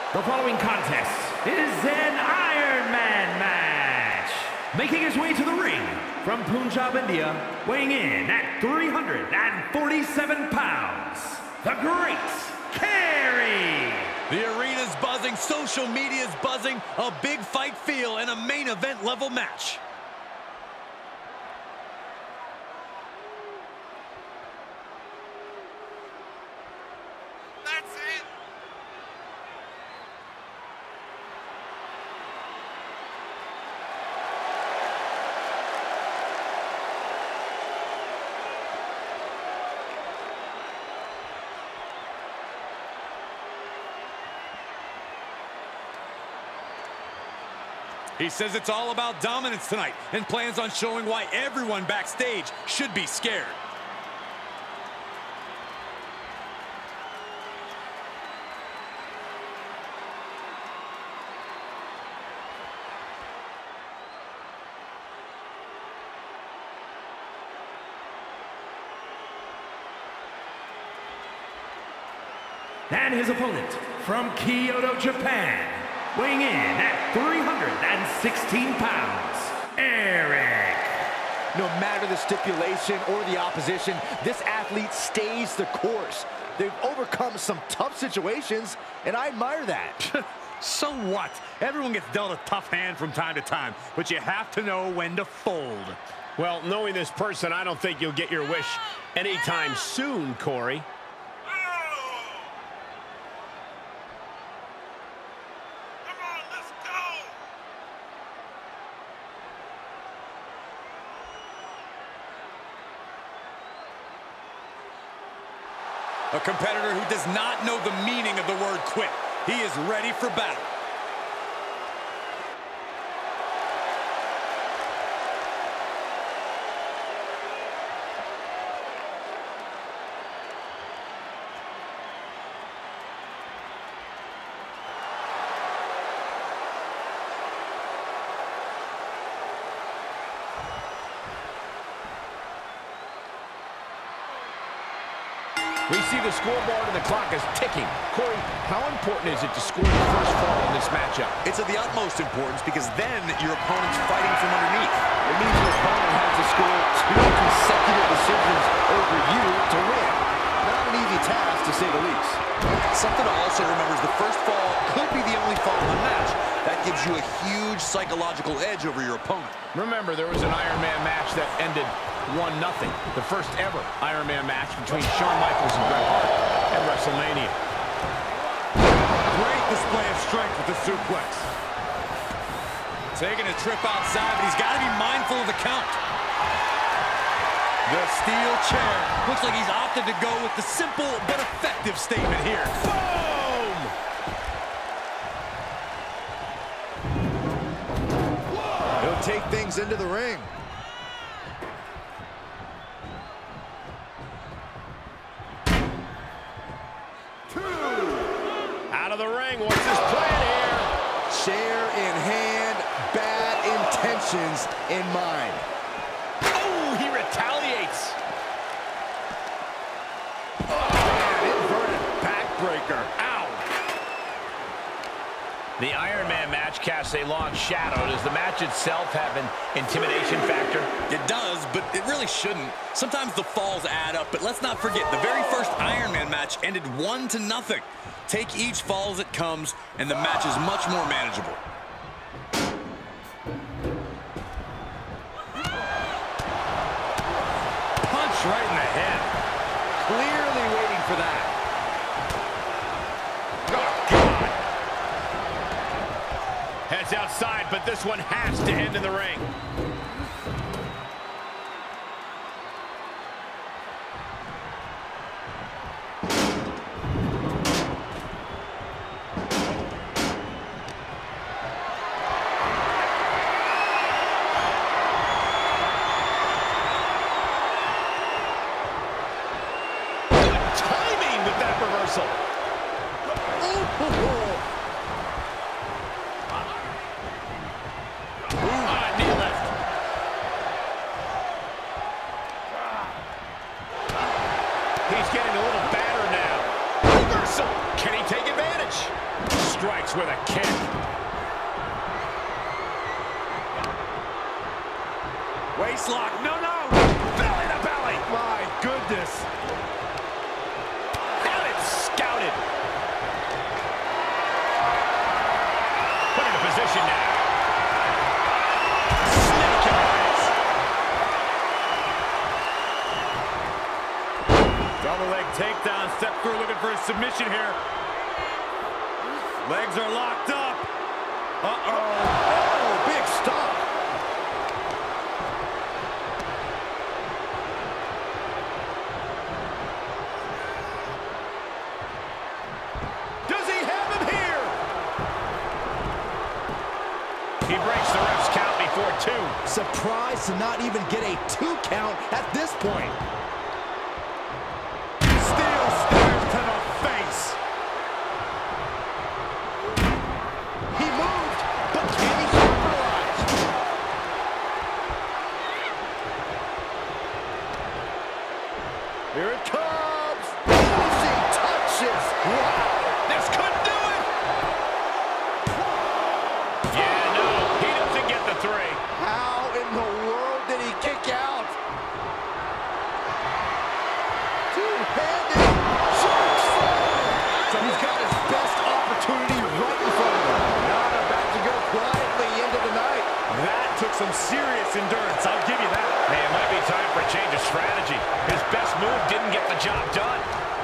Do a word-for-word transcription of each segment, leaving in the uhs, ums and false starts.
The following contest is an Iron Man match. Making his way to the ring from Punjab, India, weighing in at three hundred forty-seven pounds, the Great Khari. The arena's buzzing, social media's buzzing, a big fight feel and a main event level match. That's it. He says it's all about dominance tonight and plans on showing why everyone backstage should be scared. And his opponent from Kyoto, Japan, weighing in at three hundred sixteen pounds, Eric. No matter the stipulation or the opposition, this athlete stays the course. They've overcome some tough situations, and I admire that. So what? Everyone gets dealt a tough hand from time to time, but you have to know when to fold. Well, knowing this person, I don't think you'll get your wish anytime soon, Corey. A competitor who does not know the meaning of the word quit. He is ready for battle. We see the scoreboard and the clock is ticking. Corey, how important is it to score the first fall in this matchup? It's of the utmost importance because then your opponent's fighting from underneath. It means your opponent has to score two consecutive decisions over you to win. Not an easy task, to say the least. Something to also remember is the first fall could be the only fall in the match. That gives you a huge psychological edge over your opponent. Remember, there was an Iron Man match that ended one nothing. The first ever Iron Man match between Shawn Michaels and Bret Hart at WrestleMania. Great display of strength with the suplex. Taking a trip outside, but he's got to be mindful of the count. The steel chair. Looks like he's opted to go with the simple but effective statement here. Boom! He'll take things into the ring. Out of the ring, what's his plan here? Chair in hand, bad intentions in mind. Oh, he retaliates. Oh, man, inverted backbreaker. Ow. The Iron Man match casts a long shadow. Does the match itself have an intimidation factor? It does, but it really shouldn't. Sometimes the falls add up, but let's not forget, the very first Iron Man match ended one to nothing. Take each fall as it comes, and the match is much more manageable. Punch right in the head. Clearly waiting for that. Oh, God. Heads outside, but this one has to end in the ring. reversal. Ah, knee left. strikes with a kick. Waist lock. No, no. Belly to belly. My goodness. Got it scouted. Put into position now. Snake eyes. Double leg takedown. Step through looking for a submission here. Legs are locked up. Uh-oh. Oh, big stop. Does he have him here? He breaks the ref's count before two. Surprised to not even get a two count at this point. Steel stairs to the face. He moved, but can he capitalize? Here it comes. Easy touches. Wow. This could do it. Yeah, no, he doesn't get the three. How in the world did he kick out? Two-handed choke slam. So he's got his best opportunity right in front of him. Not about to go quietly into the night. That took some serious endurance. I'll give you that. Hey, it might be time for a change of strategy. His best move didn't get the job done.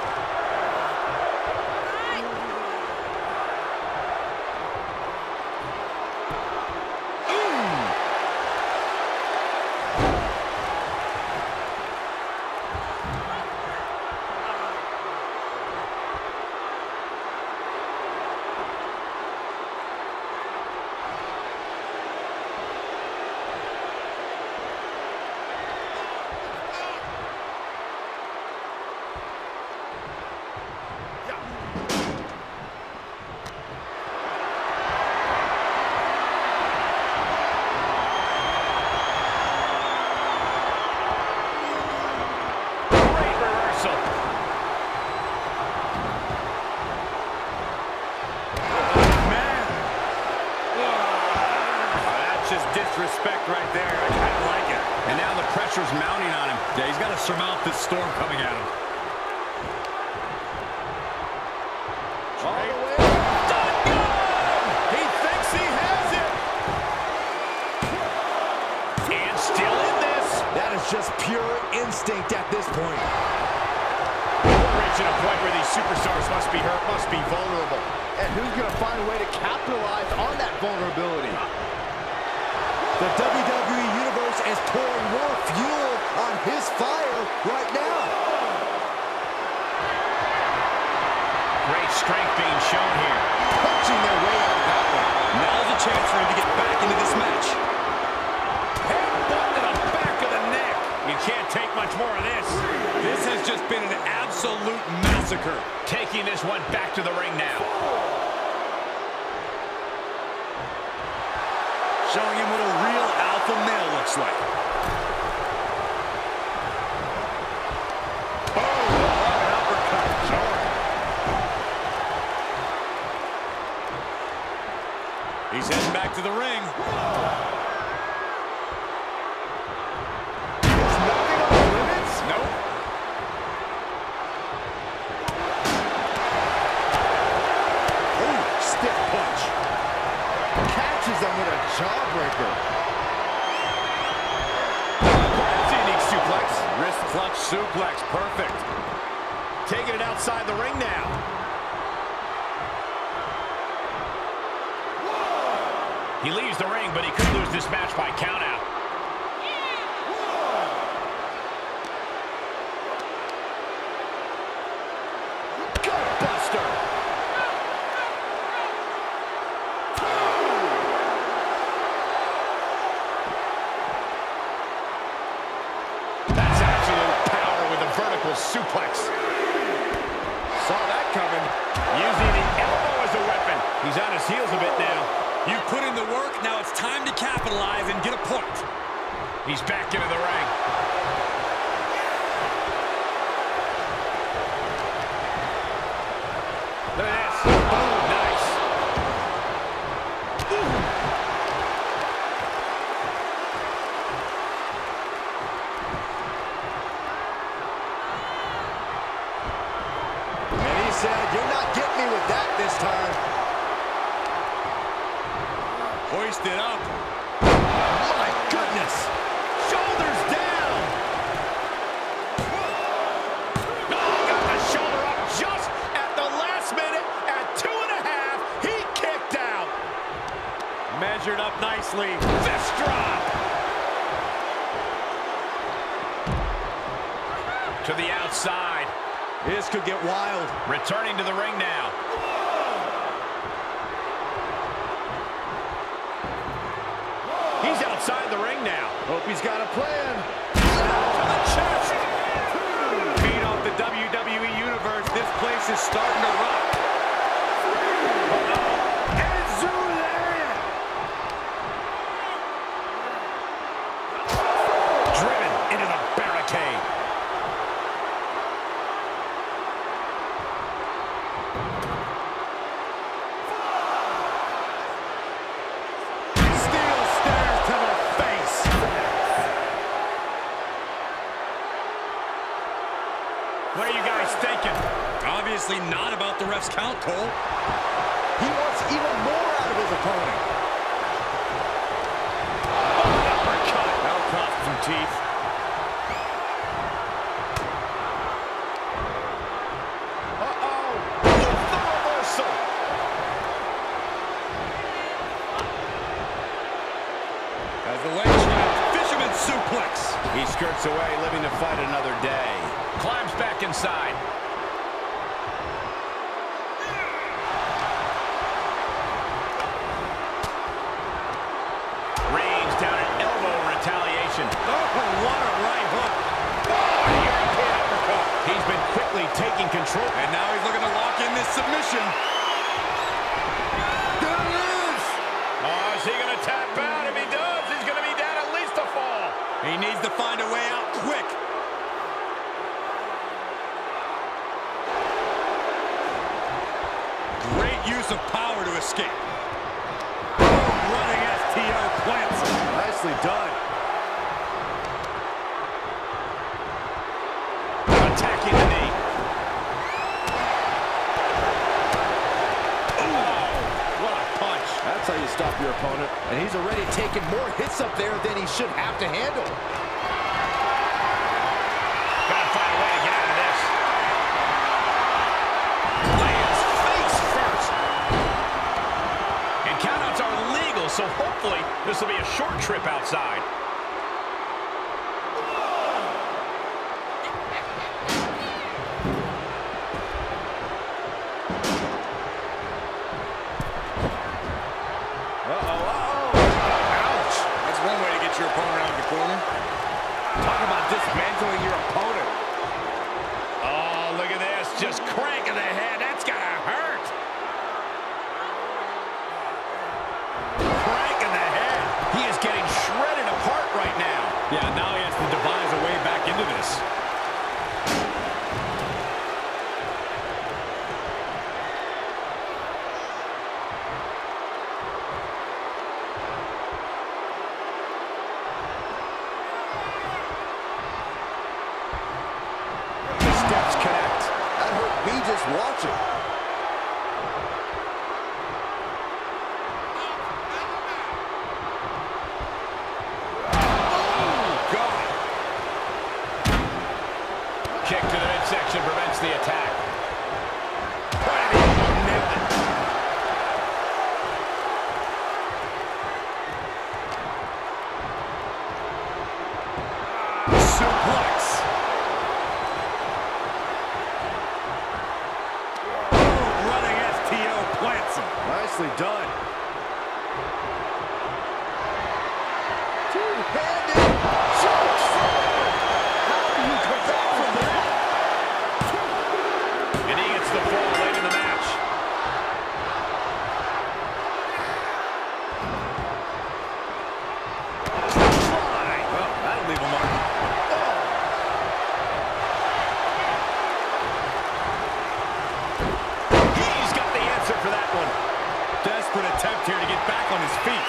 Disrespect right there. I kind of like it. And now the pressure's mounting on him. Yeah, he's got to surmount this storm coming at him. All the way. Done good! He thinks he has it. And still in this. That is just pure instinct at this point. We're reaching a point where these superstars must be hurt, must be vulnerable. And who's going to find a way to capitalize on that vulnerability? The W W E Universe is pouring more fuel on his fire right now. Great strength being shown here. Punching their way out of that one. Now's a chance for him to get back into this match. Headbutt to the back of the neck. You can't take much more of this. This has just been an absolute massacre. Taking this one back to the ring now. Showing him what a real alpha male looks like. Oh, what an uppercut. He's heading back to the ring. There's nothing on the limits. Nope. Ooh, stiff punch. Catches them with a jawbreaker. That's a unique suplex. Wrist clutch suplex. Perfect. Taking it outside the ring now. He leaves the ring, but he could lose this match by countout. Gutbuster. That's absolute power with a vertical suplex. Saw that coming. Using the elbow as a weapon. He's on his heels a bit now. You put in the work, now it's time to capitalize and get a point. He's back into the ring. Look at this. Boom, nice. hoisted up. My goodness. Shoulders down. Oh, got the shoulder up just at the last minute. At two and a half, he kicked out. Measured up nicely. Fist drop. To the outside. This could get wild. Returning to the ring now. He's outside the ring now. Hope he's got a plan. To the chest. Feed off the W W E Universe. This place is starting to rock. Uh-oh. Enzulea. Driven into the barricade. Steel stairs to the face. What are you guys thinking? Obviously not about the ref's count, Cole. He wants even more out of his opponent. Uppercut. That'll cost some teeth. Uh-oh. The reversal. As the leg trap, fisherman suplex. He skirts away, living to fight another day. Climbs back inside. Range down an elbow retaliation. Oh, what a right hook. Oh, European uppercut. He's been quickly taking control. And now he's looking to lock in this submission. There it is. Oh, is he going to tap out? If he does, he's going to be down at least a fall. He needs to find a way out quick. Great use of power to escape. Oh, running S T O plants him. Nicely done. Attacking the knee. Oh, what a punch. That's how you stop your opponent. And he's already taken more hits up there than he should have to handle. Gotta find a way to get out of this. Lands face first. And countouts are legal, so hopefully this will be a short trip outside. Uh-oh, uh-oh. Ouch. That's one way to get your opponent out of the corner. Talk about dismantling your opponent. Oh, look at this. Just cranking the head. That's gotta hurt. Cranking the head. He is getting shredded apart right now. Yeah, now he has to devise a way back into this. The steps connect. That hurt me just watching. Kick to the midsection prevents the attack. Right in, nailed it. Suplex. Running S T O plants him. Nicely done. Two-handed choke slam. How do you come back from that? And he gets the fall late in the match. Fly. Well, that'll leave a mark. He's got the answer for that one. Desperate attempt here to get back on his feet.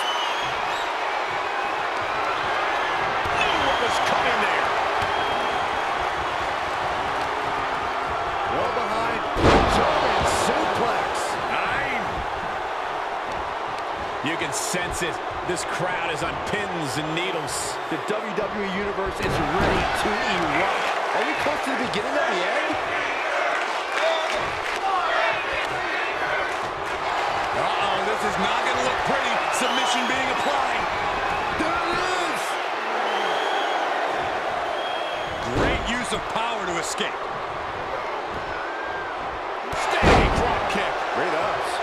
Knew what was coming there. Well behind. German suplex. Nine. You can sense it. This crowd is on pins and needles. The W W E Universe is ready to erupt. Are we close to the beginning of the end? Uh-oh, this is not going to look pretty. Submission being applied. There it is! Great use of power to escape. Standing drop kick. Great ups.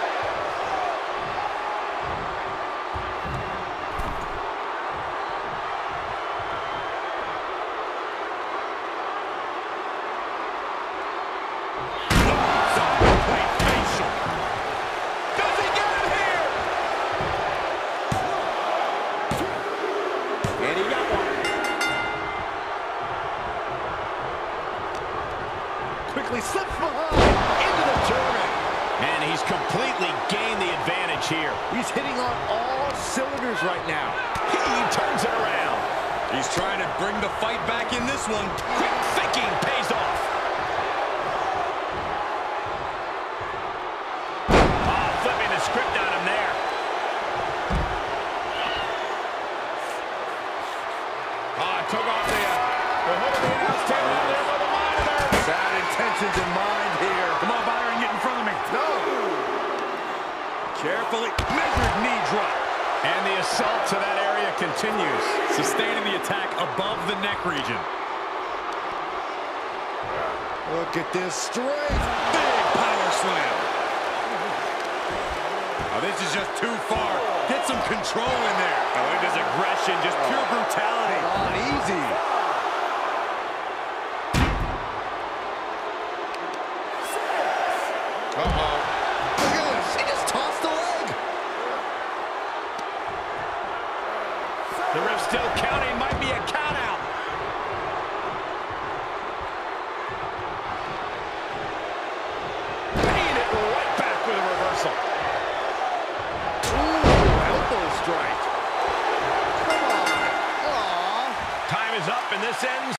Quickly slips behind into the German. And he's completely gained the advantage here. He's hitting on all cylinders right now. He turns it around. He's trying to bring the fight back in this one. Quick thinking pays off. Oh, flipping the script on him there. Oh, took off the, uh, the hood of the announce table out there by the monitor. Sad intentions in mind here. Come on, Byron, get in front of me. No! Carefully measured knee drop. And the assault to that area continues. Sustaining the attack above the neck region. Look at this strength. Big power slam. Oh, this is just too far. Get some control in there. Oh, look at this aggression, just pure brutality. Come on, easy. Uh-oh. Look at this. He just tossed the leg. The ref still counting. Might be a count out. Paying it right back with a reversal. Ooh, elbow strike. Come on. Aw. Time is up, and this ends